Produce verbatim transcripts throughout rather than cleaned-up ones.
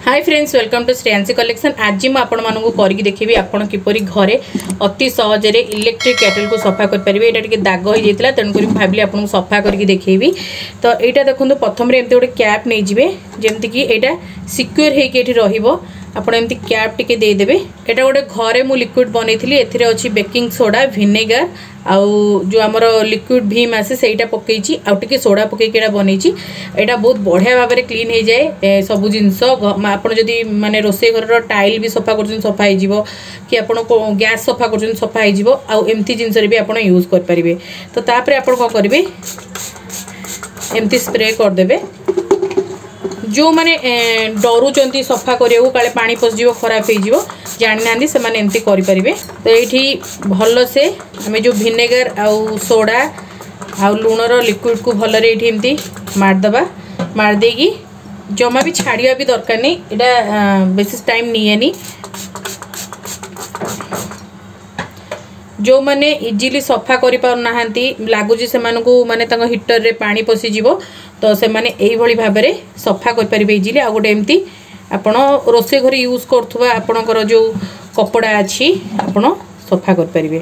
Hi friends, welcome to Shreyansi collection. आज मैं आपण मानू करके देखी आपण किपरि घरे अति सहजरे इलेक्ट्रिक केटल को सफा कर पारे। यहाँ टे दाग हो जाता तेणुक भाविली आपको सफा करके देखेबी। तो यहाँ देखो प्रथम एमती गोटे कैप नहीं जाए जमीक यहाँ सिक्योर हो आपड़ एमती कैप टिके देदेवे। यहाँ गोटे घरे मु लिक्विड बनई एथिरे अच्छी बेकिंग सोडा विनेगार आउ जो आमर लिक्विड भीम आसे सेटा पकई आउ टिके सोडा पकईकी बनई। यहाँ बहुत बढ़िया भाव में क्लीन हो जाए सब जिनस। आपड़ जदि माने रोसे घर टाइल भी सफा कर सफा हो कि आपड़ गैस सफा कर सफा हो आउ एमती जिनस भी आप यूज करेंगे। तो तापर आप कौन करेंगे एमती स्प्रे करदे। जो मैंने डरुंच सफा करने काले पानी पशिज खराब हो जानी ना से एमती करें। तो ये भल से आम जो विनेगार आउ सोडा आउ लुणर लिक्विड को भल एमती मारदबा। मारदेगी जमा भी छाड़िया भी दरकार नहीं, यहाँ बेसी टाइम निएनी। जो मैंने इजिली सफा करि पारना लगुच से माने हिटर रे पानी पशिज तो से माने एही भली भाव में सफा कर पारे इजिली। आ गोटे एमती आपण रोसे घर यूज करथुवा आपणकर जो कपड़ा अच्छी आपण सफा कर पारे।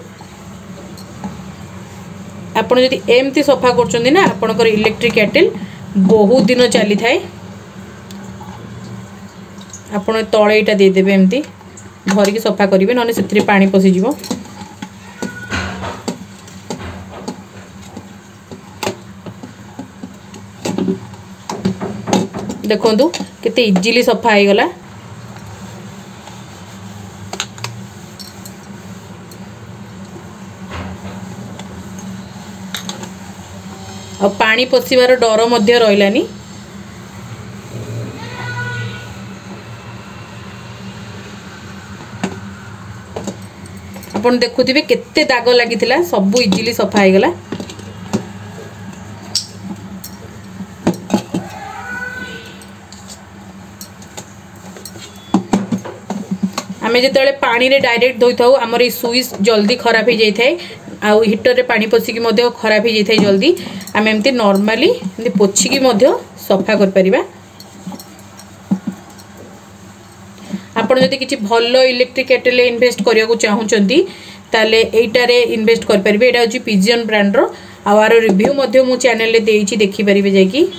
आपण जदि एमती सफा करछन्ती ना आपणकर इलेक्ट्रिक केटल बहुत दिन चली थाए। आपण तळे इटा दे देबे एमती धरिकी सफा करिवे नने सेथि पानी पशिजिवो। देखो केते इजिली सफा हो गला। और पानी पशिबार डर मध्य रहिलानी। आपण देखुथिबे केते दाग लागिथिला सब इजिली सफा हो गला। आमे जिते पानी रे डायरेक्ट धोई था आमर ये सुइच जल्दी खराब हो जाए आउ हिटर रे पानी पशिकी खराब हो जाए जल्दी। आम एमती नॉर्मली एमती पोछिकी सफा कर परिबा। आपण जदि किछि भल इलेक्ट्रिक केटल इन्वेस्ट करिया को चाहुचंती ताले एटारे इन्वेस्ट कर परिबे। एटा अछि पिजियन ब्रांड रो आर रिव्यू मध्य मु चैनल रे देइछि देखि परिबे जाकी।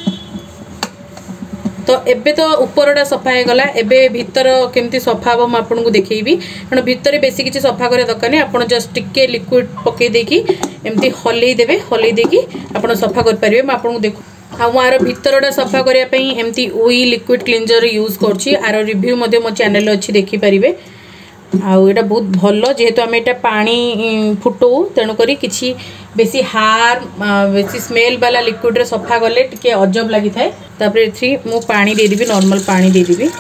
तो एबे तो उपरटा सफा हो गला। एबे भीतर केमती सफा हम आपको देखी कारण भीतर बेसी किसी सफा करा दरकार नहीं। आप जस्ट टिके लिक्विड पकई देकी एमती हल्ई देबे। हल्ई देकी आप सफा कर पारे। मैं आपको देखो आर भीतरटा सफा करने एमती वी लिक्विड क्लीनजर यूज करछि। आर रिव्यू मध्य मो चैनल अच्छी देखि पारिबे। आउ एटा बहुत भल जेहेतु आम एटा पानी फुटो तेणुक किसी बेसी हार बेसी स्मेल वाला लिक्विड रे सफा गले टिके अजब लगी थाए। तापर एथि मु पानी दे देबी, नॉर्मल पानी दे देबी।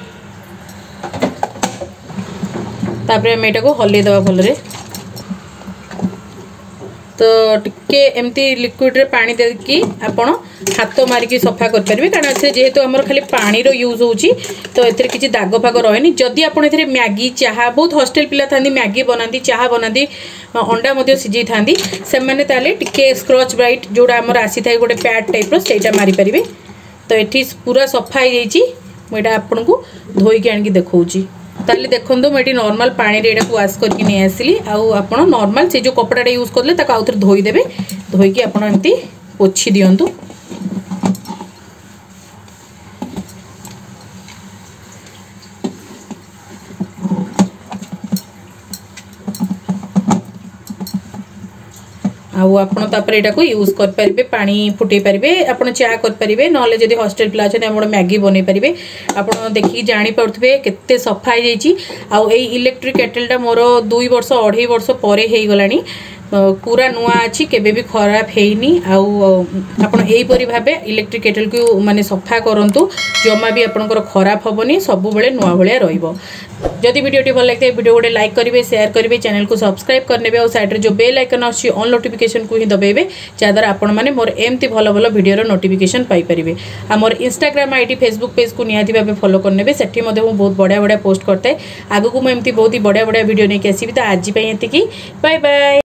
तापर आम एटा को हल्ले दबा भल रे। तो टिके एमती लिक्विड रे पानी देकी आपण हाथ मारिकी सफा कर पारे कारण ए जेहेतु आमर खाली पानी रो यूज होची तो एथरे किछि दाग फाग रहेनी। जदि आपण एथरे मैगी चाहा बहुत हॉस्टेल पिला थांदी मैगी बनाती चाहा बनाती अंडा मध्य सिझई थांदी से माने ताले टिके स्क्रच ब्राइट जोड़ा आमर आसी थाए गोटे पैड टाइप रो सेटा मारी परिबे। तो एठी पूरा सफा हो जाइछि। मु एटा आपनको धोईकी आनिकी देखौची। ताले देखंदो मैं नॉर्मल पानी रे एटा वाश करके नहीं आसली। आउ आपण नॉर्मल से जो कपड़ा यूज करले ताका आउथरे धोई देबे। धोईकी आपण एमती पोछि दियंतु। आउ आपन तापर एटा को यूज कर पारिबे। पानी फुटई पारिबे, आपन चा कर पारिबे, नले जदि हॉस्टेल पिला छन हमर मैगी बनै पारिबे। आपन देखि जानि पड़थबे केते सफा हो जाइछि। आउ ए इलेक्ट्रिक केटलटा मोर दुई वर्ष अढ़ाई वर्ष परे हे गलानी। पूरा नुआ अच्छी केबे भी खराब हेनी। आपण एहीपरि भाबे इलेक्ट्रिक केटल को माने सफा करंतु जमा भी आपनकर खराब होबनी, सब बेले नुआ भलिया रहिबो। जदि वीडियोटी भल लागते वीडियो गोटे लाइक करेंगे, शेयर करेंगे, चैनल को सब्सक्राइब करने और साइड रे जो बेल आइकन आछि ऑन नोटिफिकेशन को ही दबेबे जद्वारा आपण माने मोर एमती भल भल वीडियो नोटिफिकेशन पाई परिबे। आ मोर इंस्टाग्राम आईडी फेसबुक पेज को निहाती भाबे फॉलो करनेबे। सेठी मध्ये मु बहुत बढ़िया बढ़िया पोस्ट करते। आगु को मु एमती बहुत ही बढ़िया बढ़िया वीडियो नहीं आसीबी। तो आज पई एतिकी, बाय बाय।